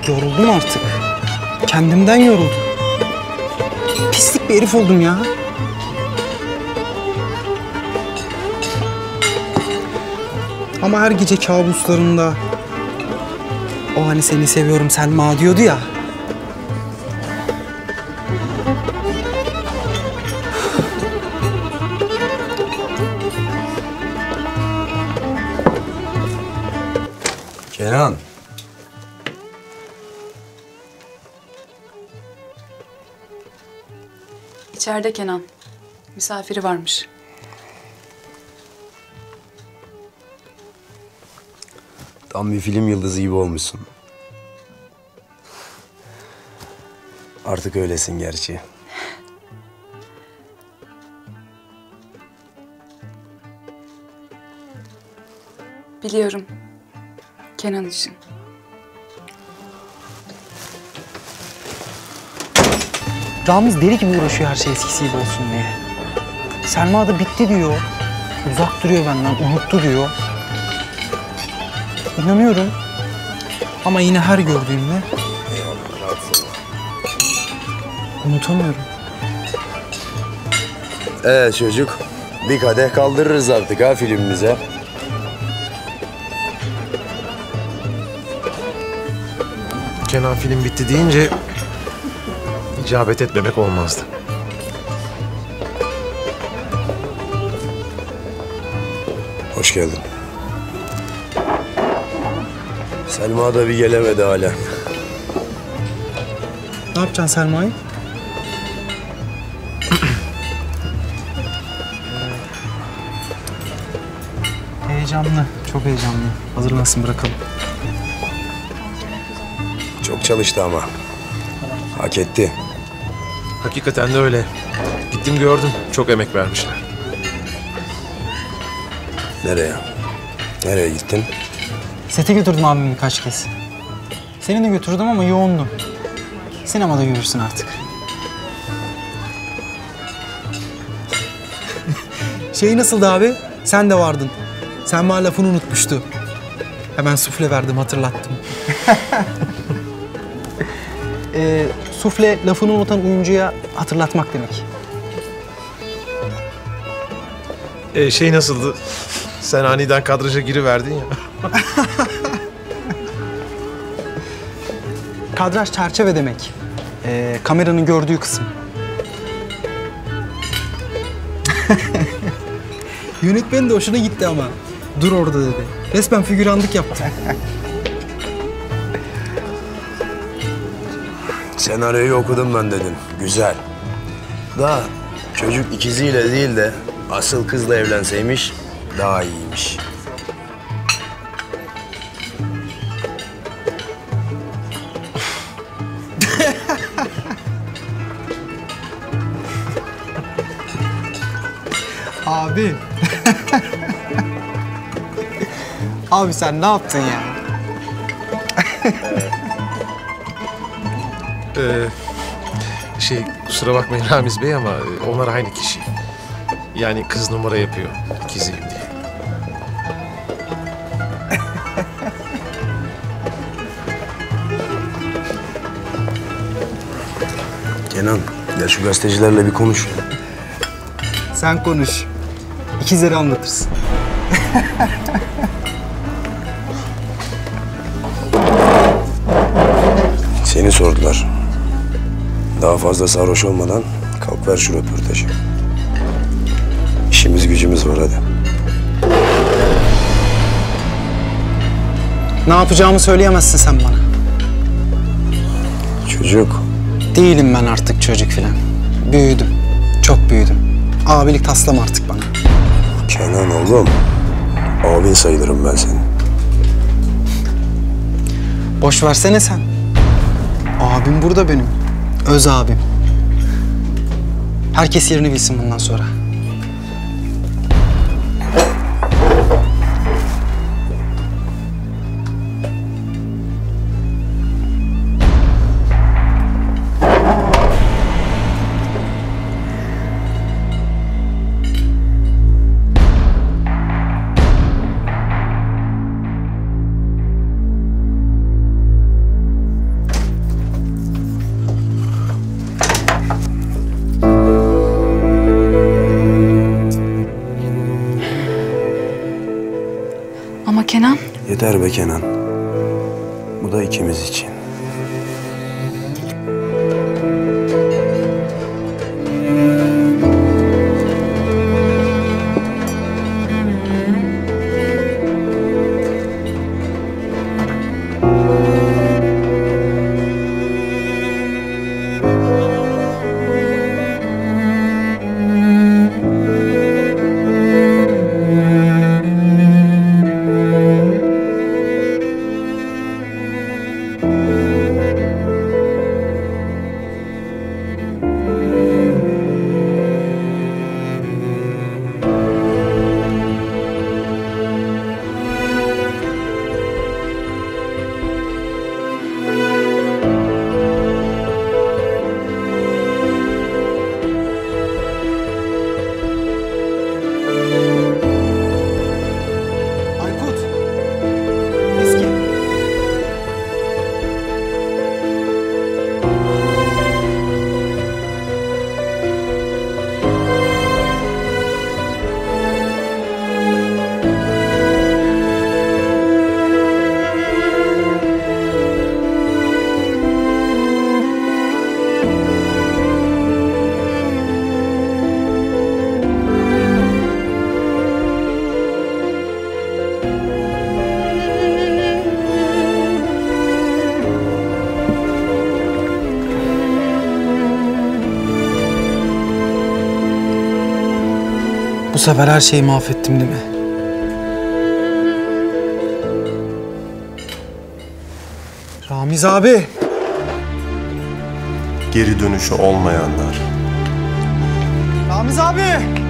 Yoruldum artık. Kendimden yoruldum. Pislik bir herif oldum ya. Ama her gece kabuslarımda o hani seni seviyorum Selma diyordu ya. Kenan. İçeride Kenan. Misafiri varmış. Tam bir film yıldızı gibi olmuşsun. Artık öylesin gerçi. Biliyorum. Kenan için. Ramiz deli gibi uğraşıyor her şey eskisi gibi olsun diye. Selma da bitti diyor. Uzak duruyor benden, unuttu diyor. İnanıyorum. Ama yine her gördüğümde unutamıyorum. Çocuk, bir kadeh kaldırırız artık ha filmimize. Kenan film bitti deyince icabet etmemek olmazdı. Hoş geldin. Selma da bir gelemedi hala. Ne yapacaksın Selma'yı? Heyecanlı, çok heyecanlı. Hazırlansın, bırakalım. Çok çalıştı ama. Hak etti. Hakikaten de öyle. Gittim gördüm. Çok emek vermişler. Nereye? Nereye gittin? Sete götürdüm abimi birkaç kez. Seni de götürdüm ama yoğundum. Sinemada görürsün artık. Şey nasıldı abi? Sen de vardın. Selma lafını unutmuştu. Hemen sufle verdim, hatırlattım. Sufle lafını unutan oyuncuya hatırlatmak demek. Şey nasıldı? Sen aniden kadraja giriverdin ya. Kadraj çerçeve demek. Kameranın gördüğü kısım. Yönetmenin de hoşuna gitti ama. Dur orada dedi. Resmen figüranlık yaptı. Senaryoyu okudum ben dedim. Güzel. Da çocuk ikiziyle değil de asıl kızla evlenseymiş daha iyiymiş. Abi. Abi sen ne yaptın ya? Kusura bakmayın Ramiz Bey ama onlar aynı kişi. Yani kız numara yapıyor. İkiziyim diye. Kenan, gel şu gazetecilerle bir konuş. Sen konuş. İkizleri anlatırsın. Seni sordular. Daha fazla sarhoş olmadan kalk ver şu röportajı. İşimiz gücümüz var hadi. Ne yapacağımı söyleyemezsin sen bana. Çocuk. Değilim ben artık çocuk filan. Büyüdüm. Çok büyüdüm. Abilik taslama artık bana. Kenan oğlum. Abin sayılırım ben senin. Boş versene sen. Abim burada benim. Öz abim. Herkes yerini bilsin bundan sonra. Ama Kenan, Yeter be Kenan. Bu da ikimiz için. Aykut. Eski. Bu sefer her şeyi mahvettim değil mi? Ramiz abi. Geri dönüşü olmayanlar, Ramiz abi.